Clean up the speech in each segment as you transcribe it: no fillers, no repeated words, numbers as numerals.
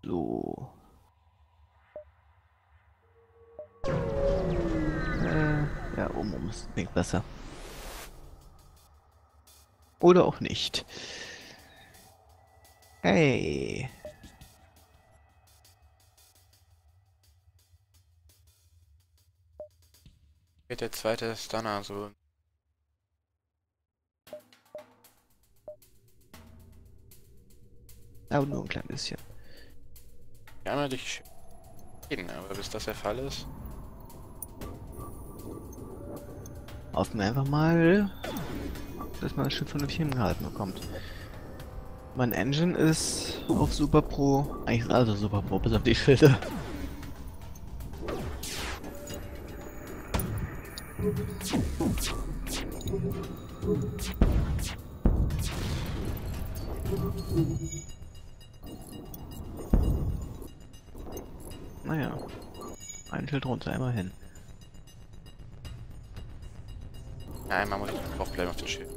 So. Ja, um ist klingt besser. Oder auch nicht. Hey. Wird der zweite Stunner so. Aber nur ein klein bisschen. Einmal durch jeden, aber bis das der Fall ist. Hoffen wir einfach mal, dass man das Schiff vernünftig hingehalten bekommt. Mein Engine ist auf Super Pro. Eigentlich ist alles auf Super Pro, bis auf die Schilde. Naja, ein Schild runter, immerhin. Ja, einmal muss ich drauf bleiben auf das Schild.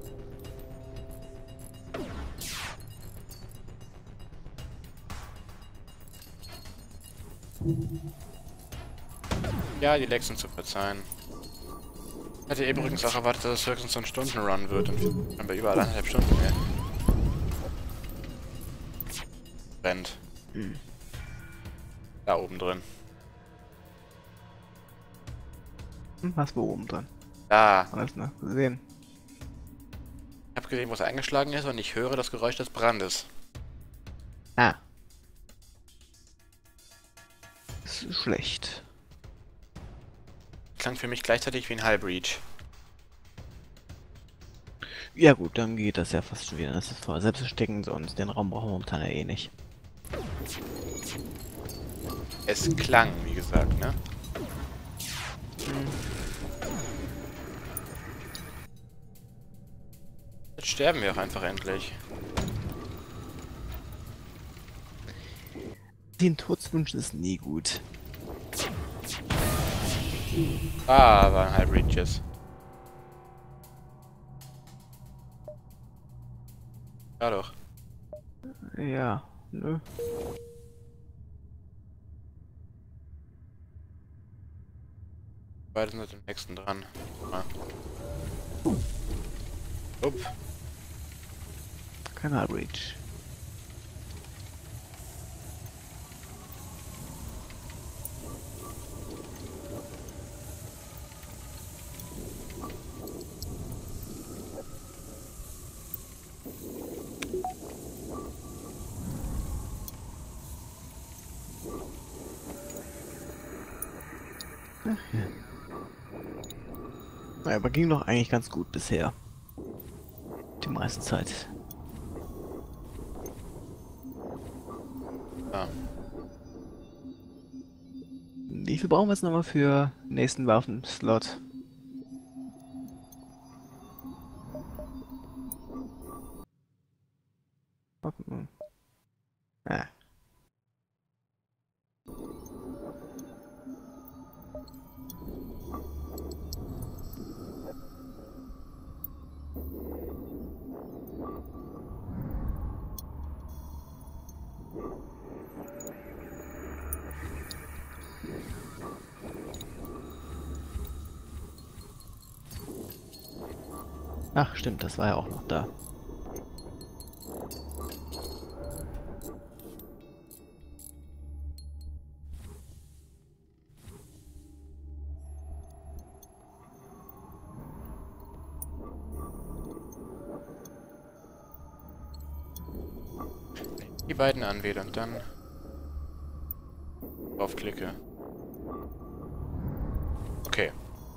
Ja, die Lags sind zu verzeihen. Ich hatte übrigens auch erwartet, dass es höchstens so ein Stundenrun wird und dann bei über 1,5 Stunden mehr. Brennt. Hm. Da oben drin. Was war oben dran? Da. Alles noch gesehen. Ich habe gesehen, wo es eingeschlagen ist und ich höre das Geräusch des Brandes. Ah. Das ist schlecht. Klang für mich gleichzeitig wie ein Halbreach. Ja gut, dann geht das ja fast schon wieder. Das ist voll selbstversteckend, sonst den Raum brauchen wir momentan ja eh nicht. Es klang, wie gesagt, ne? Jetzt sterben wir auch einfach endlich. Den Todeswunsch ist nie gut. Ah, war ein Halbreaches. Ja doch. Ja, nö. Beide sind im nächsten dran. Ah. Upp. Kein Outreach. Ach ja. Naja, aber ging doch eigentlich ganz gut bisher. Die meiste Zeit. Ja. Wie viel brauchen wir jetzt nochmal für nächsten Waffenslot? Waffen- Ah, ach, stimmt, das war ja auch noch da. Die beiden anwählen und dann draufklicke. Okay.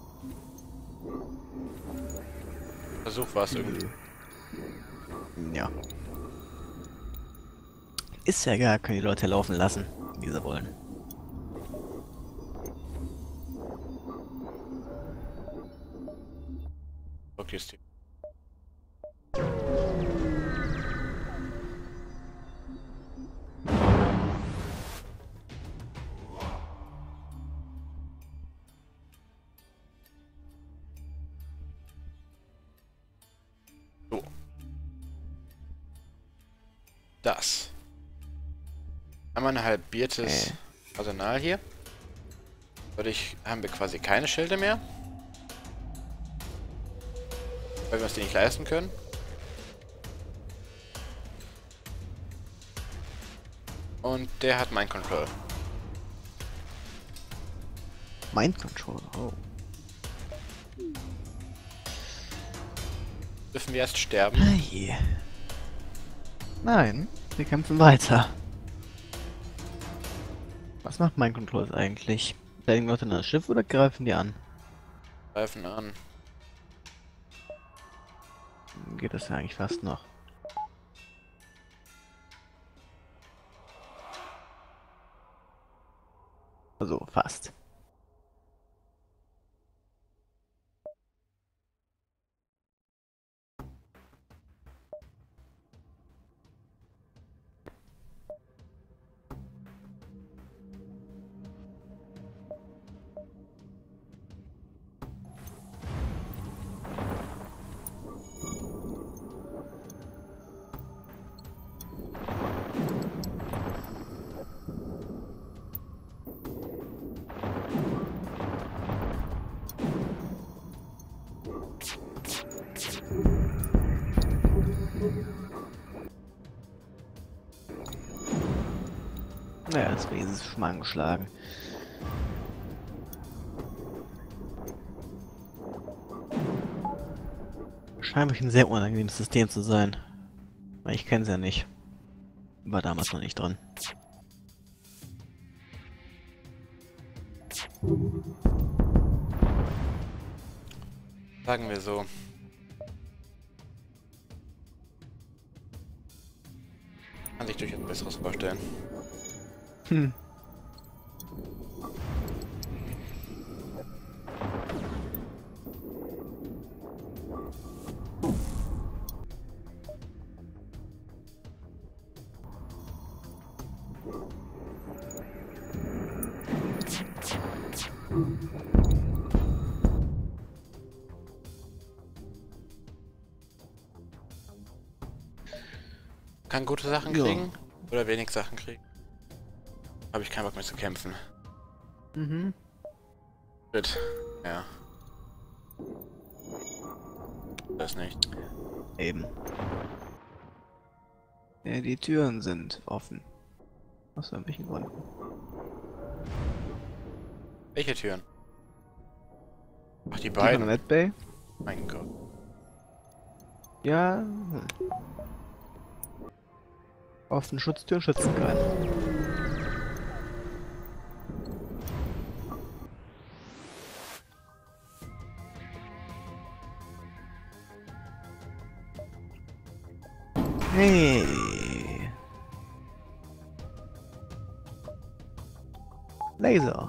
Versuch war es irgendwie. Ja. Ist ja egal, können die Leute laufen lassen, wie sie wollen. Okay, ist die. So. Das. Einmal ein halbiertes Arsenal hier. Dadurch haben wir quasi keine Schilde mehr. Weil wir uns die nicht leisten können. Und der hat Mind Control. Mind Control, oh. Dürfen wir erst sterben? Hey. Nein, wir kämpfen weiter. Was macht Mind Control eigentlich? Steigen Leute in das Schiff oder greifen die an? Greifen an. Geht das ja eigentlich fast noch. Also fast. Naja, das Wesen ist schon mal angeschlagen. Scheint wirklich ein sehr unangenehmes System zu sein. Weil ich kenne es ja nicht. War damals noch nicht dran. Sagen wir so. Kann sich durchaus Besseres vorstellen. Hm. Kann gute Sachen Ja. kriegen oder wenig Sachen kriegen. Habe ich keinen Bock mehr zu kämpfen. Mhm. Shit. Ja. Das nicht. Eben. Ja, die Türen sind offen. Aus irgendwelchen Gründen. Welche Türen? Ach, die Die von der beiden. Medbay? Mein Gott. Ja. Offene Schutztür schützen kann. Hey. Laser.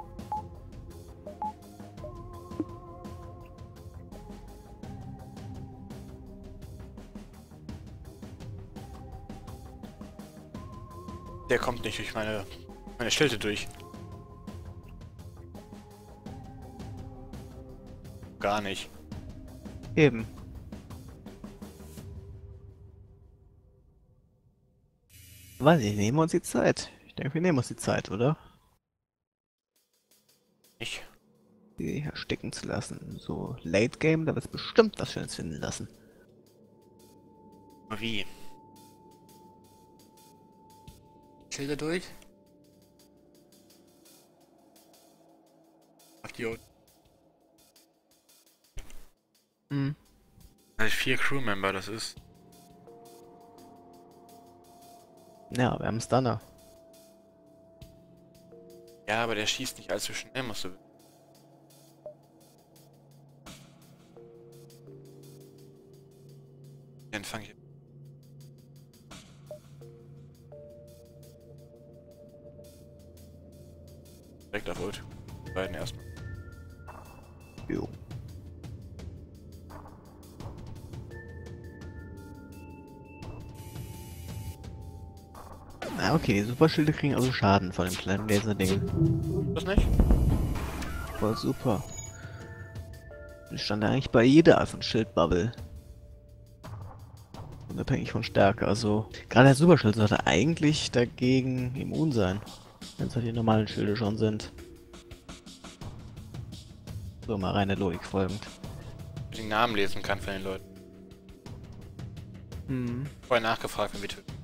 Der kommt nicht durch meine Schilde durch. Gar nicht. Eben. Weiß ich, nehmen wir uns die Zeit. Ich denke, wir nehmen uns die Zeit, oder? Ich. Die ersticken zu lassen. So Late Game, da wird es bestimmt was Schönes finden lassen. Wie? Schilde durch? Ach, die. Hm. Also 4 Crewmember, das ist. Ja, wir haben Stunner. Ja, aber der schießt nicht allzu schnell, musst du. Den fang ich. Direkt auf Ult. Die beiden erstmal. Jo. Ah, okay, die Superschilde kriegen also Schaden von dem kleinen Laserding. Das nicht? Voll super. Ich stand eigentlich bei jeder Art von Schildbubble. unabhängig von Stärke. Also, gerade der Superschild sollte eigentlich dagegen immun sein. Wenn es halt die normalen Schilde schon sind. So, mal reine Logik folgend. Die Namen lesen kann von den Leuten. Hm. Vorher nachgefragt, wenn wir töten.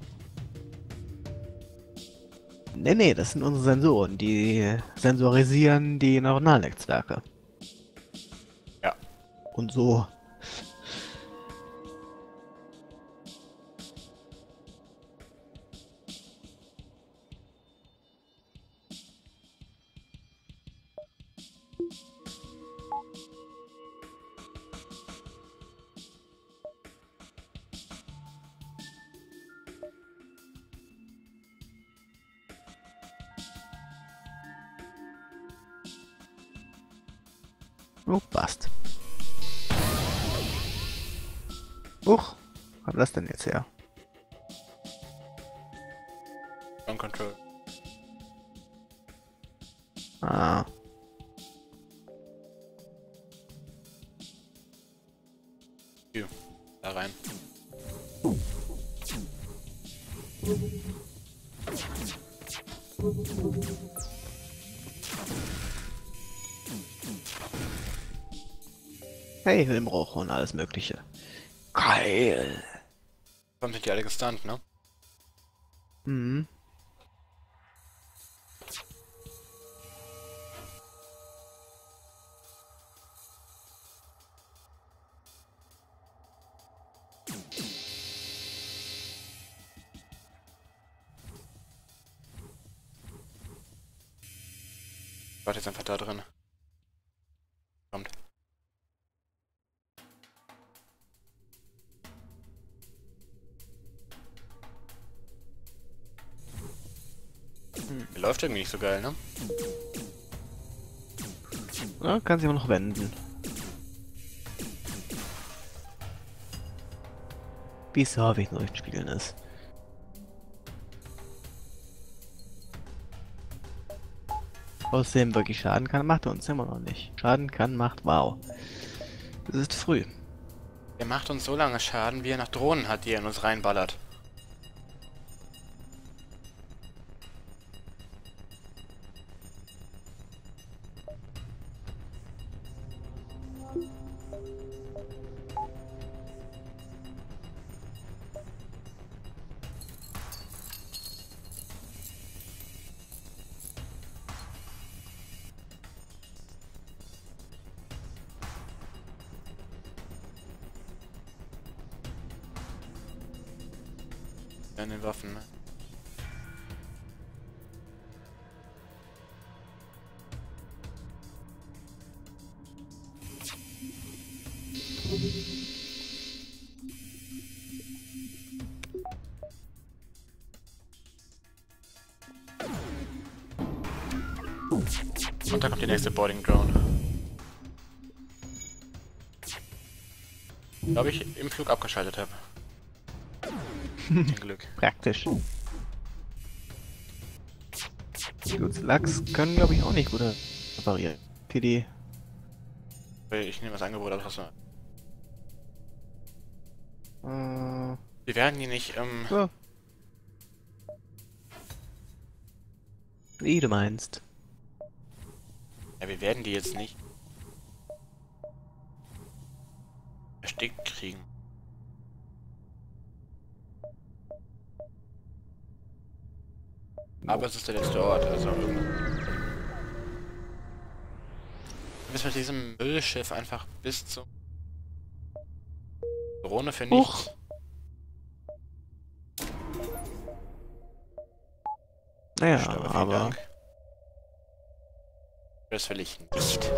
Nee, das sind unsere Sensoren. Die sensorisieren die Neuronalnetzwerke. Ja. Und so. Oh, passt. Huch, wo kam das denn jetzt her? On Control. Ah. Hier. Da rein. Hey, Hüllenbruch und alles mögliche. Geil. Warum sind die alle gestunt, ne? Mhm. Warte jetzt einfach da drin. Kommt. Läuft irgendwie nicht so geil, ne? Ja, kann sich aber noch wenden. Wie es häufig in solchen Spielen ist. Außerdem wirklich Schaden kann, macht er uns immer noch nicht. Schaden kann, macht, wow. Es ist früh. Er macht uns so lange Schaden, wie er nach Drohnen hat, die er in uns reinballert. Deine Waffen, ne? Und da kommt die nächste Boarding Drone. Glaube ich, im Flug abgeschaltet habe. Zum Glück. Praktisch. Gut, Lachs können, glaube ich, auch nicht gut reparieren. PD. Ich nehme das Angebot aus. Äh, Wir werden die nicht, so. Wie du meinst. ja, wir werden die jetzt nicht erstickt kriegen. Aber es ist der letzte Ort, also irgendwie. Bis mit diesem Müllschiff einfach bis zum Drohne für nichts. Naja, Ich sterbe, vielen aber... Dank. Das will ich nicht.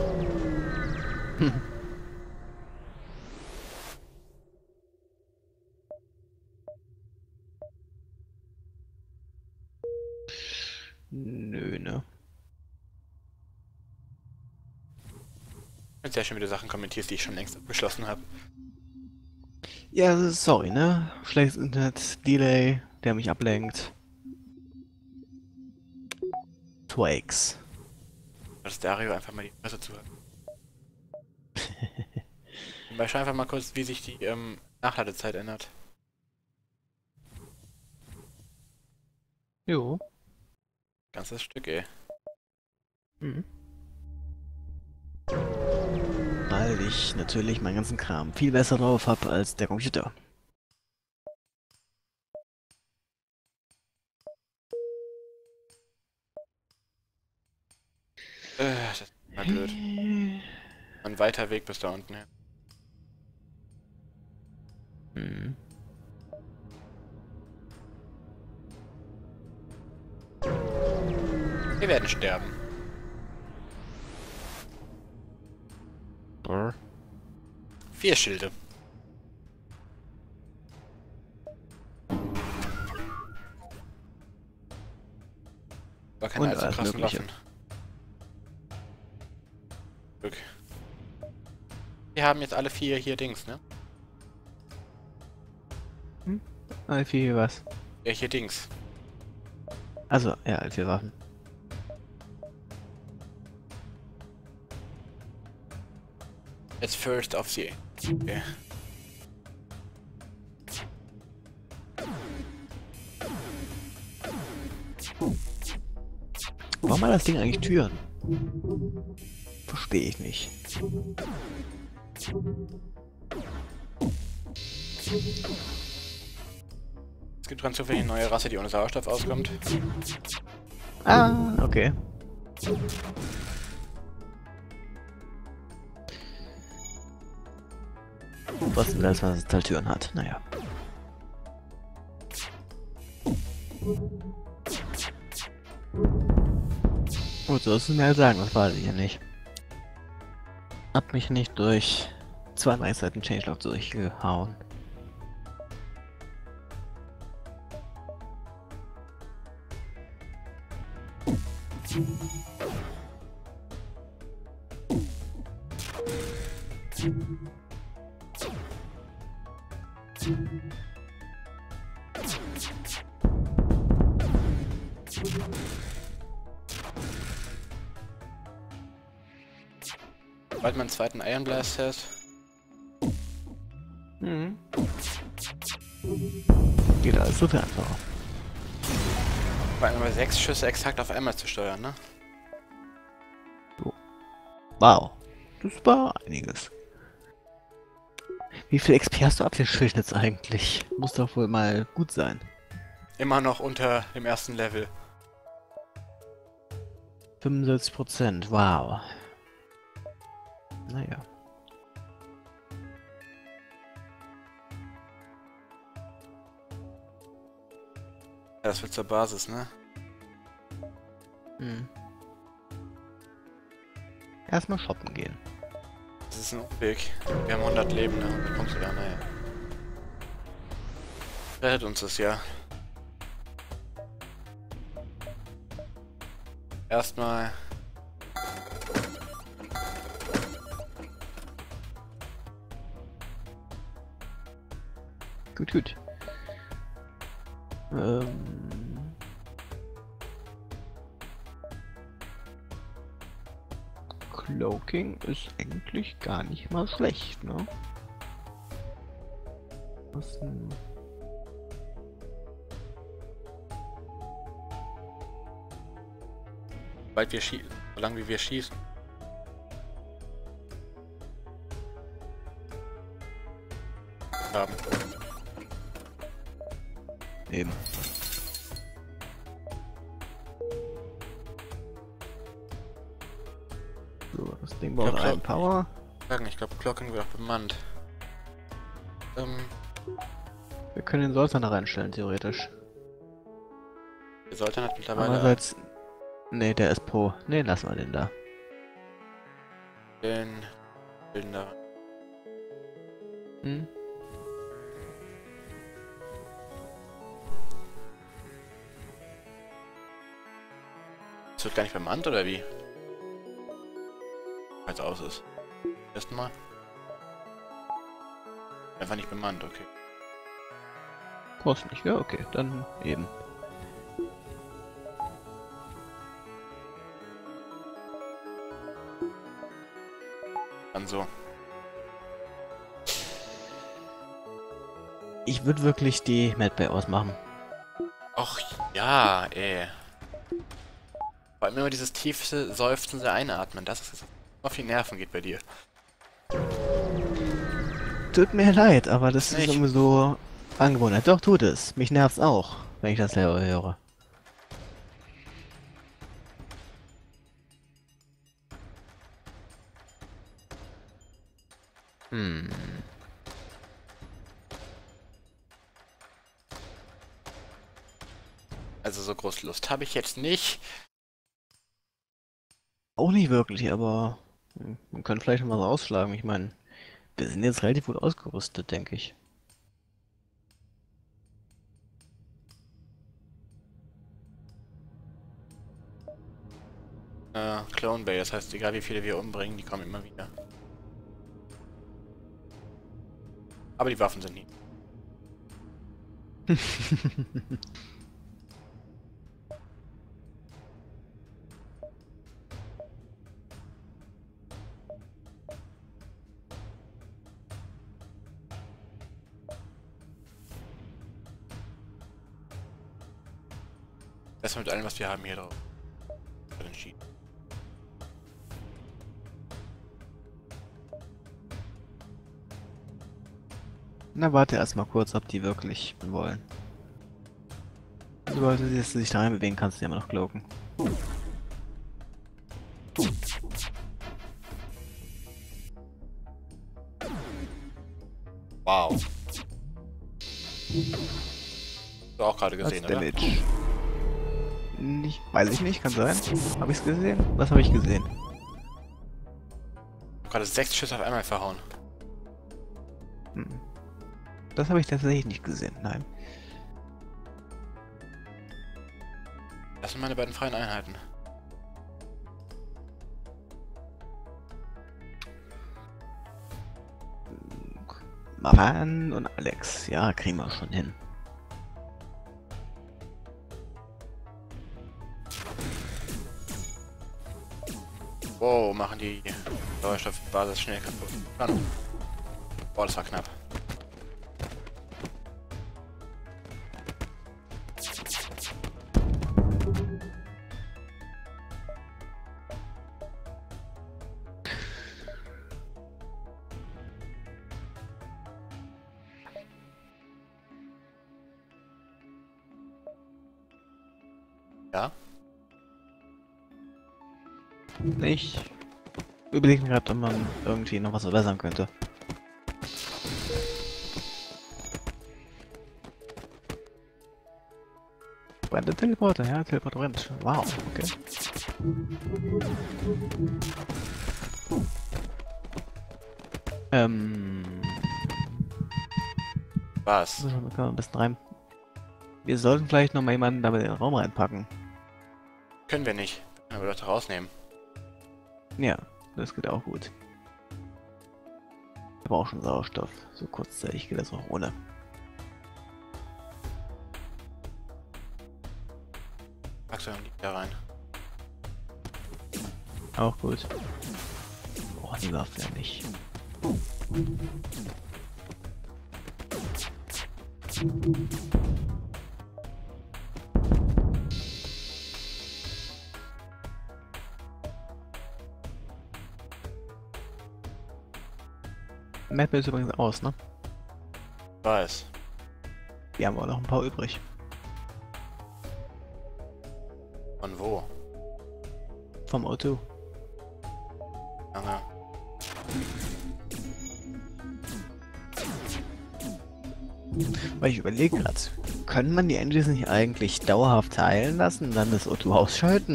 Nö, ne? Wenn du ja schon wieder Sachen kommentierst, die ich schon längst abgeschlossen habe. Ja, sorry, ne? Schlechtes Internet, Delay, der mich ablenkt. Twags. Dass Dario einfach mal die Fresse zu hat. Ich schau einfach mal kurz, wie sich die Nachladezeit ändert. Jo. Ganzes Stück, ey. Mhm. Weil ich natürlich meinen ganzen Kram viel besser drauf habe als der Computer. Das ist mal blöd. Ein weiter Weg bis da unten hin. Hm. Wir werden sterben. Brr. 4 Schilde. War keine Und allzu alles krassen Mögliche. Waffen. Glück. Wir haben jetzt alle 4 hier Dings, ne? L4 was? Ja, hier Dings. Also, ja, L4 Waffen. Jetzt first of the... Okay. Warum hat das Ding eigentlich Türen? Verstehe ich nicht. Es gibt ganz zufällig eine neue Rasse, die ohne Sauerstoff auskommt. Ah, okay. Was denn das, was es halt Türen hat? Naja. Gut, so ist es mir halt sagen, das weiß ich ja nicht. Hab mich nicht durch 2 Weisheiten Changelog durchgehauen. Bald man einen zweiten Iron Blast hat. Mhm. Geht alles so viel einfacher. Vor allem bei 6 Schüsse exakt auf einmal zu steuern, ne? Wow. Das war einiges. Wie viel XP hast du abgeschwächt jetzt eigentlich? Muss doch wohl mal gut sein. Immer noch unter dem ersten Level. 75%, wow. Naja. Ja, das wird zur Basis, ne? Hm. Erstmal shoppen gehen. Das ist ein Umweg. Wir haben 100 Leben, ne? Wie kommst du da? Naja. Rettet uns das ja. Erstmal... Gut, gut. Cloaking ist eigentlich gar nicht mal schlecht, ne? Was denn? Sobald wir schießen, solange wie wir schießen. Haben. Eben. So, das Ding braucht Ja, einen Power. Ich glaube, Clocking wird auch bemannt. Wir können den Sultan da reinstellen, theoretisch. Der Sultan hat mittlerweile Andererseits... Ne, der ist Pro. Ne, lassen wir den da. den Bilder. Hm? Das wird gar nicht bemannt, oder wie? Weil es aus ist. Erstmal. Einfach nicht bemannt, okay. Brauchst nicht, ja, okay, dann eben. Dann so. Ich würde wirklich die Medbay ausmachen. Och ja, ey. Vor allem immer dieses tiefe, seufzende Einatmen. Das ist auf die Nerven geht bei dir. Tut mir leid, aber das ist Nicht. irgendwie so Angewohnheit. Doch, tut es. Mich nervt's auch, wenn ich das selber höre. Hm. Also so groß Lust habe ich jetzt nicht. Auch nicht wirklich, aber man könnte vielleicht mal so ausschlagen. Ich meine, wir sind jetzt relativ gut ausgerüstet, denke ich. Clone Bay, das heißt, egal wie viele wir umbringen, die kommen immer wieder. Aber die Waffen sind nie. Erstmal mit allem, was wir haben hier drauf. Entschieden. Na, warte erstmal kurz, ob die wirklich wollen. Sobald du dich da reinbewegen kannst, du immer noch cloaken. Wow. Du auch gerade gesehen, oder? Damage. Nicht, weiß ich nicht, kann sein. Habe ich's gesehen? Was habe ich gesehen? Gerade 6 Schüsse auf einmal verhauen. Hm. Das habe ich tatsächlich nicht gesehen, nein. Das sind meine beiden freien Einheiten. Maran und Alex, ja, kriegen wir schon hin. Wow, machen die Sauerstoffbasis schnell kaputt. Dann. Boah, das war knapp. Ja? Ich überlege mir gerade, ob man irgendwie noch was verbessern könnte. Brennt der Teleporter? Ja, Teleporter brennt. Wow, okay. Was? So, dann können wir ein bisschen rein. Wir sollten vielleicht noch mal jemanden da in den Raum reinpacken. Können wir nicht. Können wir Leute rausnehmen. Ja, das geht auch gut. Wir brauchen Sauerstoff. So kurzzeitig geht das auch ohne. Packst du die da rein. Auch gut. Oh, die Waffe ja nicht. Map ist übrigens aus, ne? Weiß. Wir haben auch noch ein paar übrig. Von wo? Vom O2. Lange. Weil ich überlege gerade, können man die Engines nicht eigentlich dauerhaft teilen lassen und dann das O2 ausschalten?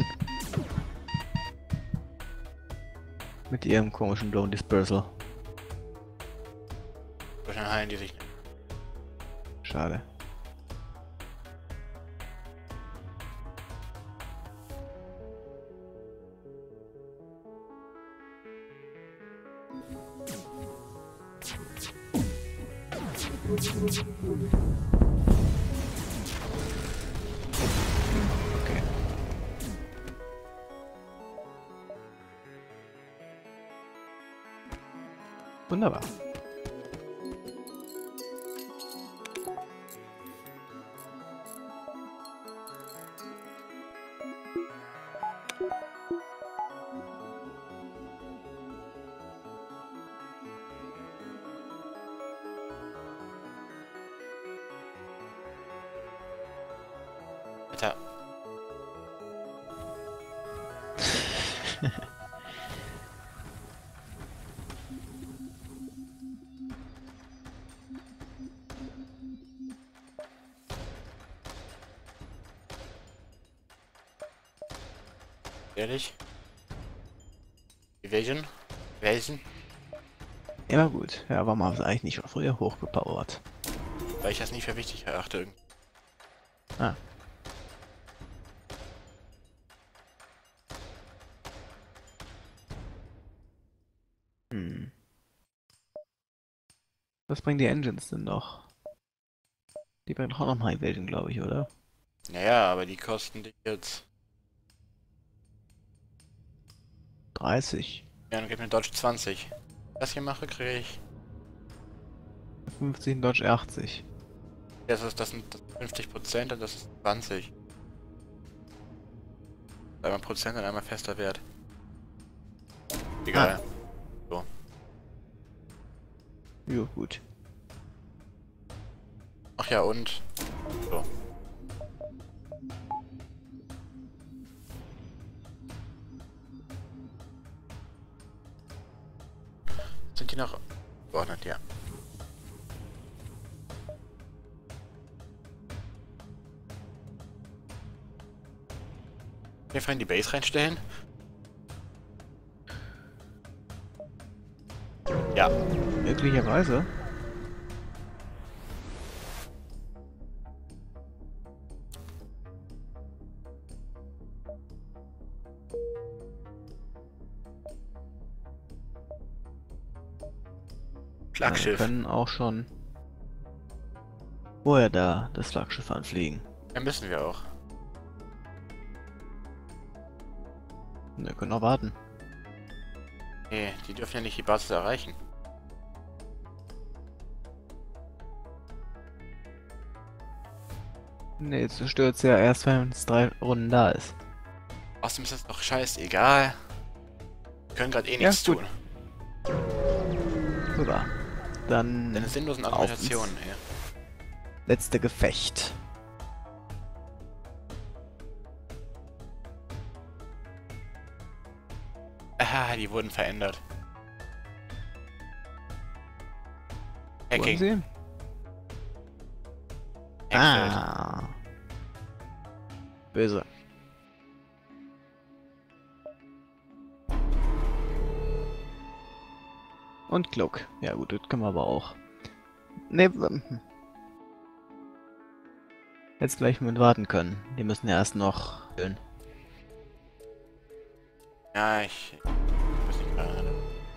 Mit ihrem komischen Drone Dispersal. Wahrscheinlich heilen die sich nicht. Schade. Okay. Wunderbar. Alter. Ehrlich? Evasion? Evasion? Immer gut. Ja, warum haben sie eigentlich nicht schon früher hochgepowert? Weil ich das nicht für wichtig erachte. Ah. Hm. Was bringen die Engines denn noch? Die bringen auch noch mal Welten, glaube ich, oder? Naja, aber die kosten dich jetzt. 30. Ja, dann gib mir Dodge 20. Das hier mache, kriege ich. 50 Dodge 80. Das sind 50% und das ist 20. Einmal Prozent und einmal fester Wert. Egal. So. Jo, gut. Ach ja, und. So. Sind die noch geordnet, ja. Wir vorhin die Base reinstellen? Ja. Möglicherweise. Wir Flaggschiff. können auch schon vorher da das Flaggschiff anfliegen. Ja, müssen wir auch. Wir können auch warten. Nee, die dürfen ja nicht die Basis erreichen. Ne, jetzt zerstört ja erst, wenn es 3 Runden da ist. Außerdem ist das doch scheißegal. Wir können gerade eh nichts gut. tun. Super. Dann Deine sinnlosen auf Argumentationen, ins ey. letzte Gefecht. Aha, die wurden verändert. Wollen Hacking. Sie? Hackfeld. Ah. Böse. Und Cloak. Ja gut, das können wir aber auch. Ne, jetzt gleich mit warten können. Die müssen ja erst noch füllen. Ja, ich weiß nicht gerade.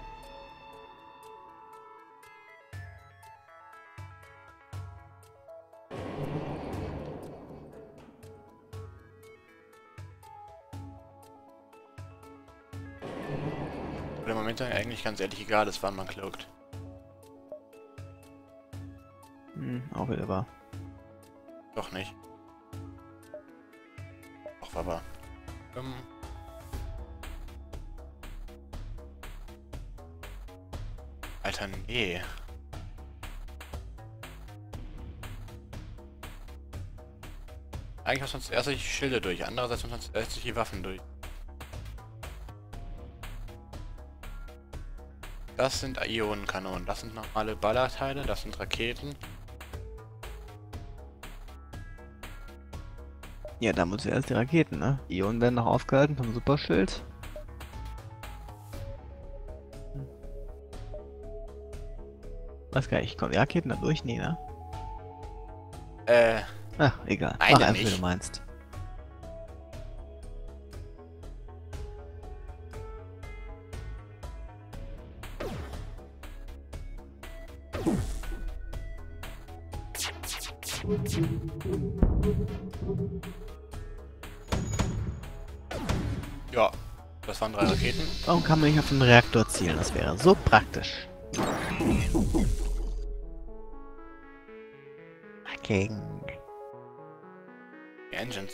Oder im Moment eigentlich ganz ehrlich egal ist, wann man cloakt. Auch wieder wahr. Doch nicht. Doch, aber. Alter, nee. Eigentlich muss man zuerst durch die Schilde durch, andererseits muss man zuerst durch die Waffen durch. Das sind Ionenkanonen, das sind normale Ballerteile, das sind Raketen. Ja, da muss erst die Raketen, ne? Ionen werden noch aufgehalten vom Superschild. Weiß gar nicht, kommen die Raketen da durch? Nee, ne? Ach, egal. Meine Mach einfach, wie nicht. du meinst. Ja, das waren 3 Raketen. Warum kann man nicht auf den Reaktor zielen? Das wäre so praktisch. Hacking. Die Engines.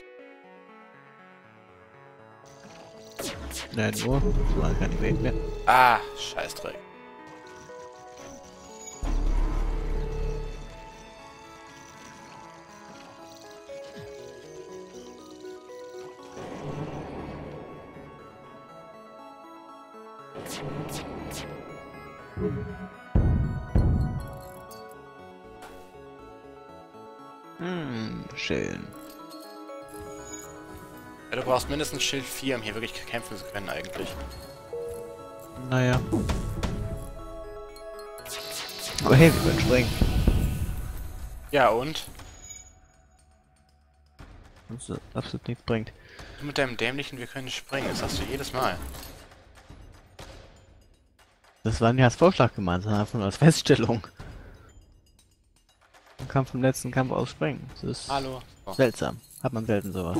Ne, nur. So lange kann ich weg mehr. Ah, Scheißdreck. Schön. Ja, du brauchst mindestens Schild 4, um hier wirklich kämpfen zu können eigentlich. Naja. Aber hey, wir können springen. Ja, und? Was absolut nichts bringt. Du mit deinem dämlichen, wir können springen, das hast du jedes Mal. Das war nicht als Vorschlag gemeint, sondern einfach nur als Feststellung. Man kann vom letzten Kampf aus springen. Das ist Hallo. Oh. seltsam. Hat man selten sowas.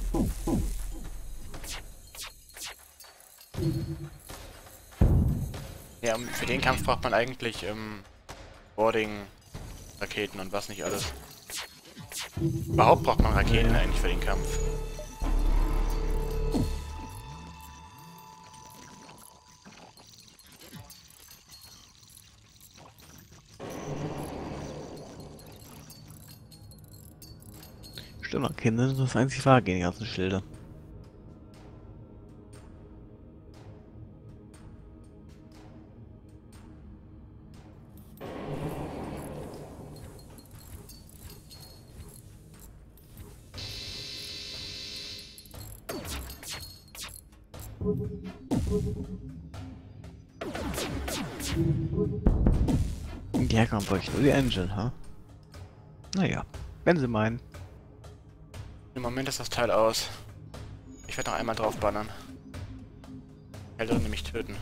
Ja, für den Kampf braucht man eigentlich Boarding, Raketen und was nicht alles. Überhaupt braucht man Raketen eigentlich für den Kampf. Stimmt, Raketen sind das einzig wahre gegen die ganzen Schilder. Die Hacker bräuchten nur die Engine, ha? Naja, wenn sie meinen. Im Moment ist das Teil aus. Ich werde noch einmal drauf bannern. Hält nämlich töten.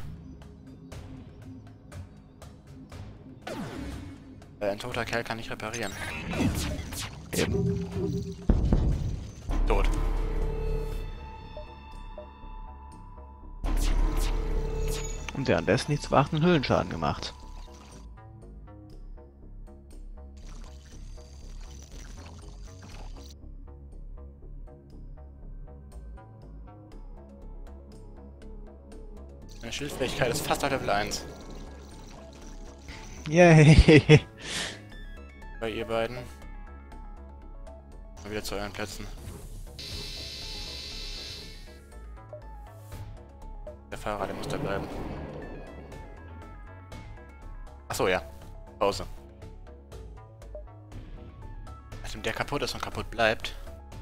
Ein toter Kerl kann nicht reparieren. Eben. Tot. Und währenddessen nichts beachtenden Höhlenschaden gemacht. Meine Schildfähigkeit ist fast auf Level 1. Yay! Bei ihr beiden. Mal wieder zu euren Plätzen. Der Fahrer, der muss da bleiben. Achso, ja. Pause. Nachdem der kaputt ist und kaputt bleibt.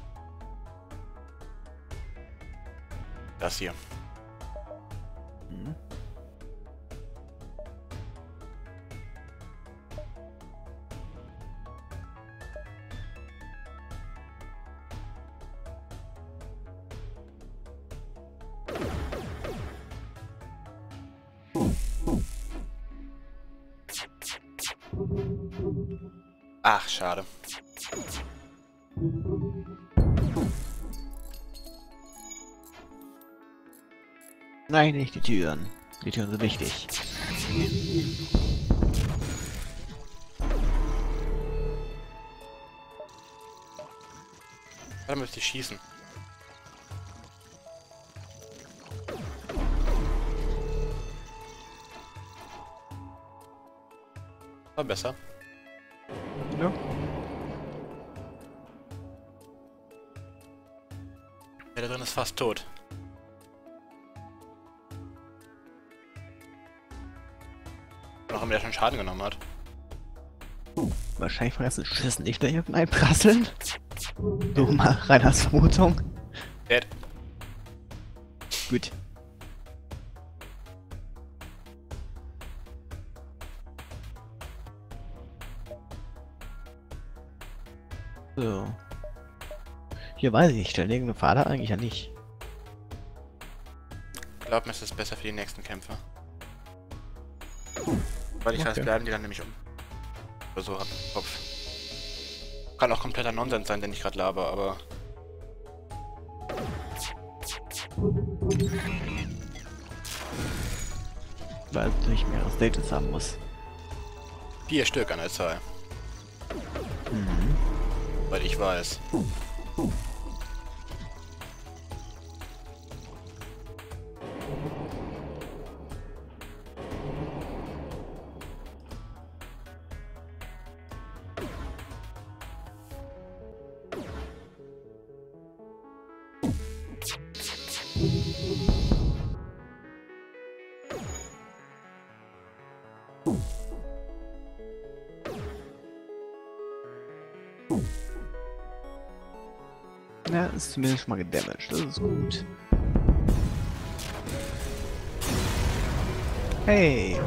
Das hier. Hm. Ach, schade. Nein, nicht die Türen. Die Türen sind wichtig. Da müsste ich schießen. War besser. Ja. Der da drin ist fast tot. Noch immer der schon Schaden genommen hat. Wahrscheinlich vergessen Schüssen nicht da irgendein einprasseln. So mal rein als Vermutung. Dead. Gut. So. Hier weiß ich nicht, stellen irgendeine Fader eigentlich ja nicht. Glaub mir, es ist besser für die nächsten Kämpfe. Weil ich weiß, bleiben die dann nämlich um. Oder so hab im Kopf. Kann auch kompletter Nonsens sein, den ich gerade laber, aber. Weil es natürlich mehrere Stages haben muss. 4 Stück an der Zahl. Mhm. Weil ich weiß. Ja, ist zumindest schon mal gedamaged. Das ist gut. Hey!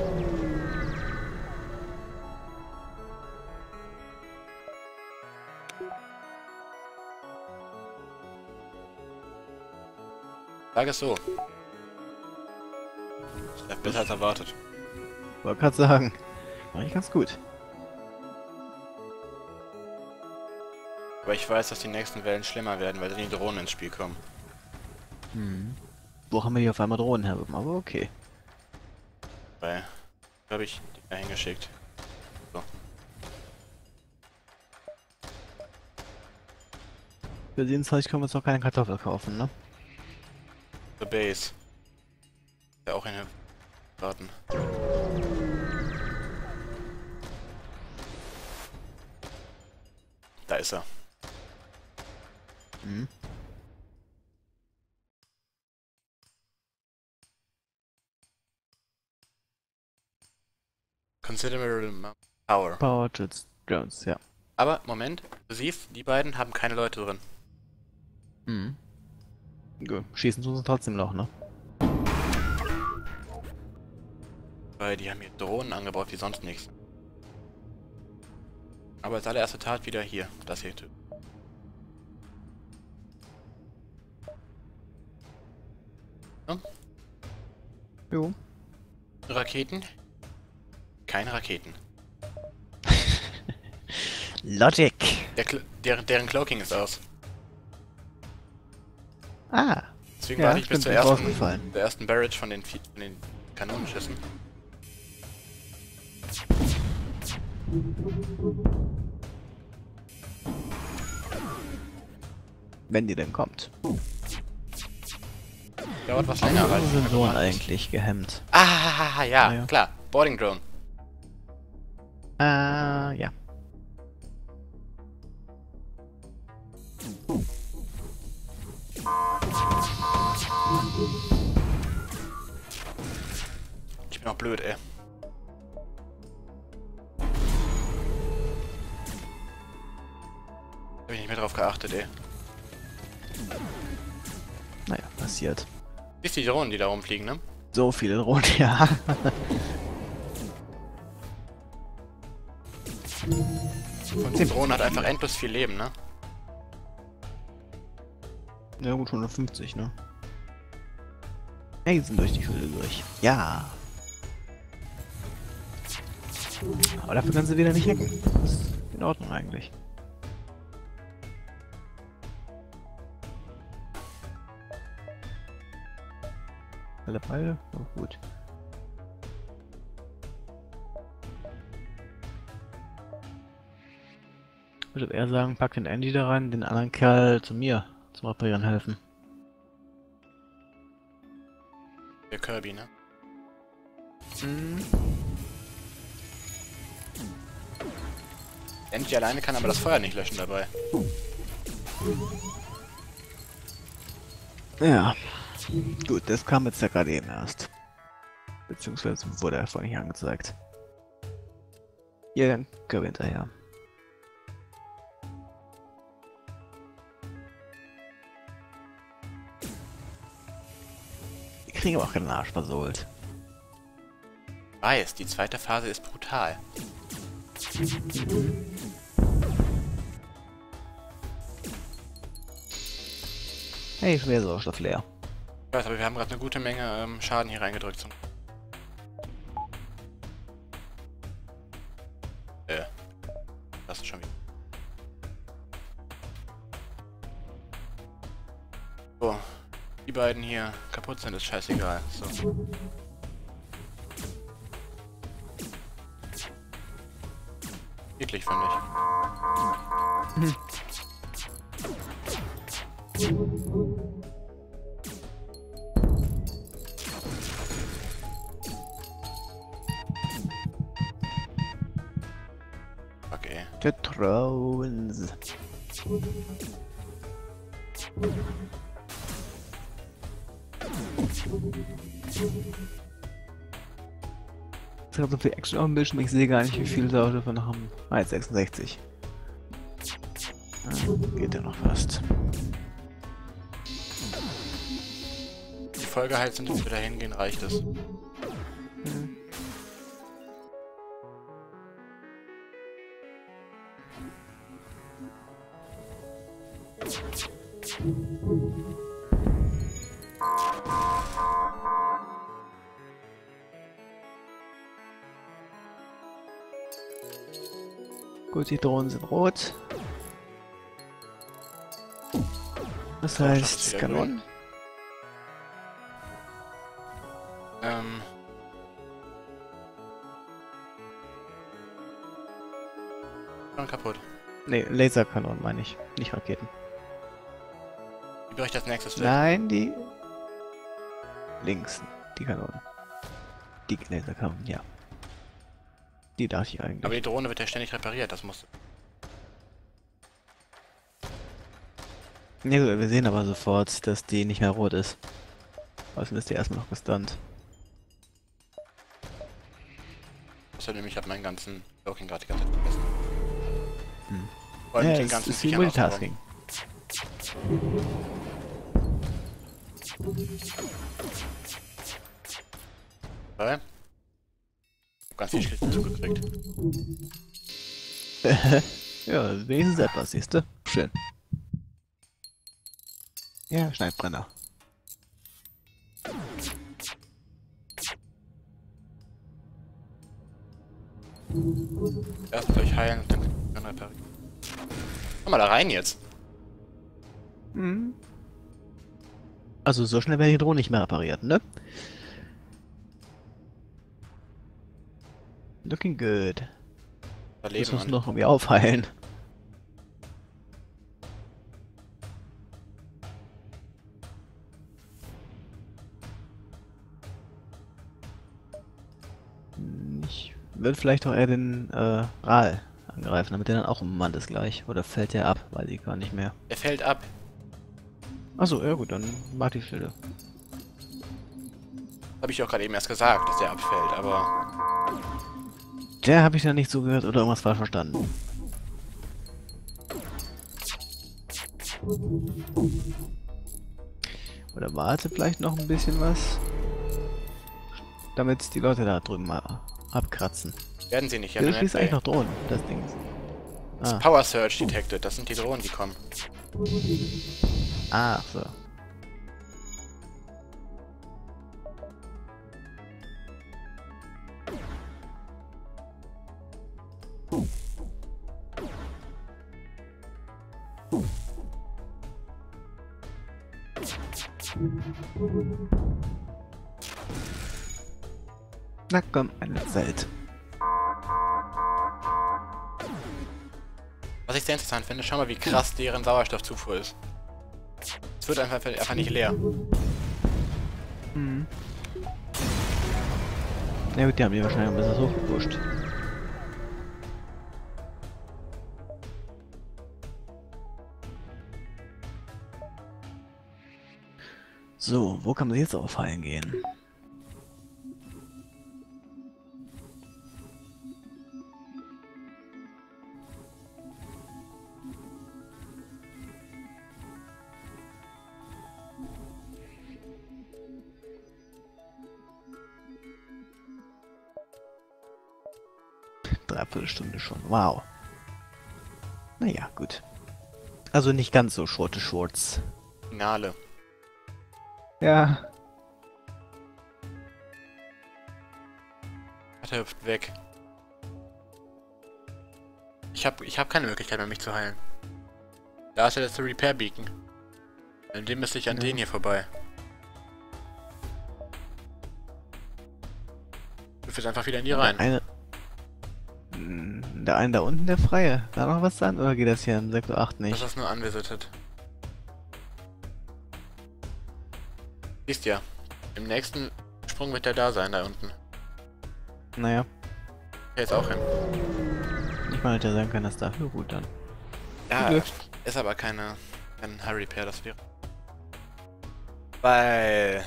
Sag es so. Ich habe besser als erwartet. Wollte gerade sagen. War ich ganz gut. Aber ich weiß, dass die nächsten Wellen schlimmer werden, weil dann die Drohnen ins Spiel kommen. Hm. Wo haben wir hier auf einmal Drohnen herbekommen? Aber okay. Weil, habe ich die da hingeschickt. So. Für den Zeug können wir uns noch keine Kartoffel kaufen, ne? The Base. Ja, auch eine Warten. Da ist er. Hm. Considerable Power. Power to Jones, ja. Aber, Moment, Siv, die beiden haben keine Leute drin. Hm. Gut, schießen tun sie trotzdem noch, ne? Weil die haben hier Drohnen angebaut wie sonst nichts. Aber als allererste Tat wieder hier, das hier. Ja? Jo. Raketen? Keine Raketen. Logic! Deren Cloaking ist aus. Ah! Deswegen Ja, warte ich bis stimmt, zur ist rausgefallen. ersten Barrage von den Kanonenschüssen. Wenn die denn kommt. Dauert was länger, weil Warum sind so eigentlich gehemmt? Ah, ja, Ja. klar. Boarding Drone. Ja. Ich bin auch blöd, ey. Hab ich nicht mehr drauf geachtet, ey. Naja, passiert. Siehst du die Drohnen, die da rumfliegen, ne? So viele Drohnen, ja. Und die Drohne hat einfach endlos viel Leben, ne? Ja gut, 150, ne? Ey, sind durch die Höhle durch. Ja. Aber dafür können sie wieder nicht hacken. Das ist in Ordnung eigentlich. Alle beide? Oh, gut. Ich würde eher sagen, pack den Andy da rein, den anderen Kerl zu mir zum Reparieren helfen. Der Kirby, ne? Andy alleine kann aber das Feuer nicht löschen dabei. Ja. Gut, das kam jetzt ja gerade eben erst. Beziehungsweise wurde er vorhin nicht angezeigt. Ja, dann Kirby hinterher. Die kriegen aber auch keinen Arsch versohlt. Weiß, die zweite Phase ist brutal. Hey, schwer Sauerstoff leer. Ich weiß, aber wir haben gerade eine gute Menge Schaden hier reingedrückt. Das ist schon wieder. So, die beiden hier kaputt sind, ist scheißegal. So. Eklig, finde ich. Okay. The Thrones. Es gab so viel Action auf dem Bildschirm, ich sehe gar nicht, wie viel Sauerstoff wir noch haben. Ah, jetzt 66. Geht ja noch fast. Die Folge halt sind, bis wir da hingehen, reicht es. Gut, die Drohnen sind rot. Das heißt, wieder Kanonen. Schon kaputt. Ne, Laserkanonen meine ich, nicht Raketen. Wie bricht das nächstes weg? Nein, die links, die Kanonen. Die Laserkanonen, ja. Die dachte ich eigentlich. Aber die Drohne wird ja ständig repariert, das muss... Ja, gut, wir sehen aber sofort, dass die nicht mehr rot ist. Außerdem ist die erstmal noch gestunt. Außerdem, ich habe meinen ganzen Cloaking gerade die ganze Zeit vergessen. Vor allem Ja, mit den es ganzen ist wie Viechern Multitasking. außenrum. Ganz viel Schlitten zugekriegt. Ja, wenigstens etwas, siehst du? Schön. Ja, Schneidbrenner. Erst euch heilen und dann reparieren. Komm mal da rein jetzt. Mhm. Also so schnell werden die Drohnen nicht mehr repariert, ne? Looking good. Da Müssen leben wir uns und noch irgendwie aufheilen. Ich würde vielleicht auch eher den Ral angreifen, damit der dann auch im Mann ist gleich. Oder fällt der ab, weil die gar nicht mehr. er fällt ab. Achso, ja gut, dann mag die Schilde. Habe ich auch gerade eben erst gesagt, dass der abfällt, aber Der habe ich dann nicht zugehört oder irgendwas falsch verstanden. Oder warte vielleicht noch ein bisschen was. Damit die Leute da drüben mal abkratzen. werden sie nicht. Ja, Hier nur schießt eigentlich noch Drohnen, das Ding. Ah, Power Surge detected, das sind die Drohnen, die kommen. ah, so. Na komm, eine Welt. Was ich sehr interessant finde, schau mal, wie krass deren Sauerstoffzufuhr ist. Es wird einfach nicht leer. Mhm. Ja gut, die haben die wahrscheinlich ein bisschen hochgepusht. So, wo kann man jetzt auffallen gehen? Dreiviertelstunde schon. Wow. Naja, gut. Also nicht ganz so shorte Shorts. Finale. Ja. Er hüpft weg. Ich hab keine Möglichkeit mehr, mich zu heilen. Da ist ja das Repair Beacon. An dem müsste ich an den hier vorbei. Du führst einfach wieder in die rein. Der eine da unten, der Freie. Da noch was dran? Oder geht das hier im Sektor 8 Das nicht? ist nur unvisited. Siehst ja. Im nächsten Sprung wird der da sein, da unten. Naja. Der jetzt auch hin. Ich meine, hätte ja sein können, dass da. Ja, gut, dann. Ja, Glück. ist aber kein High Repair, das wäre. Weil...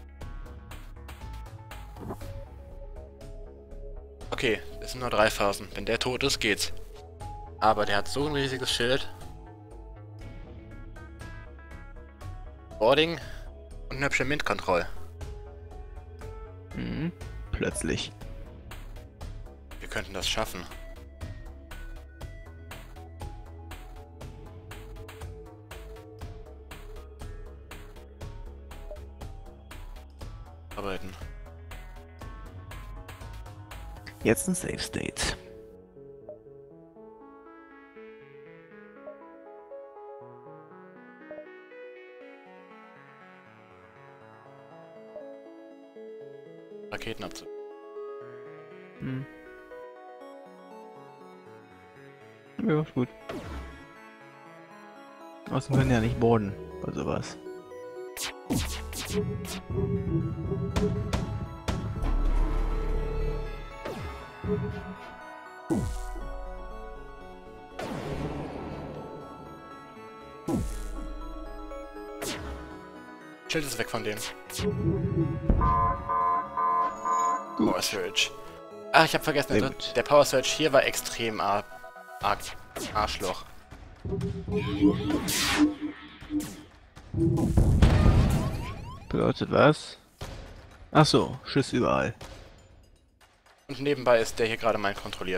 Okay, es sind nur 3 Phasen. Wenn der tot ist, geht's. Aber der hat so ein riesiges Schild. Boarding und eine hübsche Mint-Kontrolle. Hm, plötzlich. Wir könnten das schaffen. Arbeiten. Jetzt ein Safe State. Raketenabzug. Hm. Ja, ist gut. Außerdem können ja nicht boarden bei sowas. Schild ist weg von denen. Power Surge. Ach, ich hab vergessen, der Power Surge hier war extrem arg Arschloch. Bedeutet was? Ach so, Schiss überall. Und nebenbei ist der hier gerade mein kontrolliert.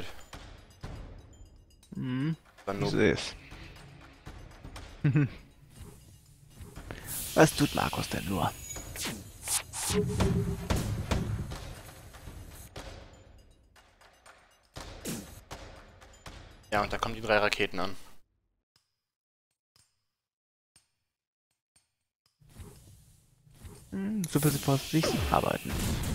Hm, Dann ich nur. seh's. Was tut Markus denn nur? Ja, und da kommen die 3 Raketen an. Hm, super vorsichtig arbeiten.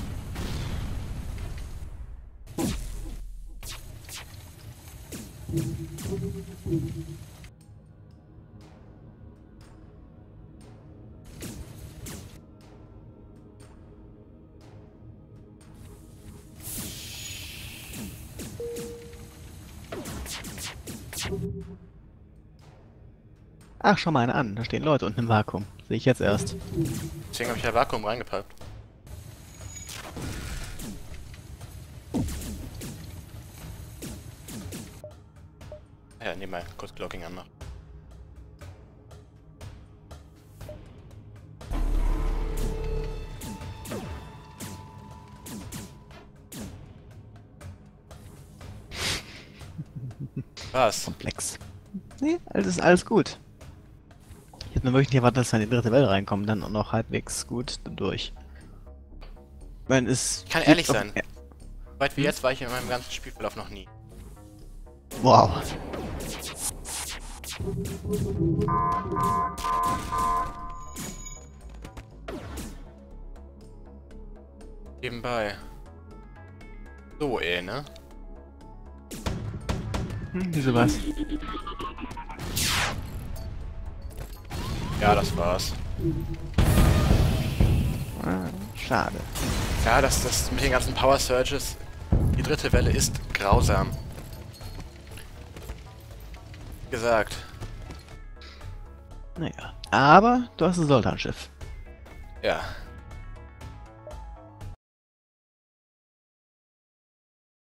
Ach, schau mal eine an. Da stehen Leute unten im Vakuum. Sehe ich jetzt erst. Deswegen habe ich ja Vakuum reingepackt. Ja, nebenbei kurz Clocking anmachen. Was? Komplex. Nee, alles gut. Ich hätte mir wirklich nicht erwartet, dass wir in die dritte Welle reinkommen, dann auch noch halbwegs gut durch. Ich meine, es... Ich kann ehrlich sein. Weit wie jetzt war ich in meinem ganzen Spielverlauf noch nie. Wow. Nebenbei. So, ne? Wieso was? Ja, das war's. Ah, schade. Ja, das mit den ganzen Power Surges. Die dritte Welle ist grausam. Wie gesagt. Naja. Aber du hast ein Sultan-Schiff. Ja.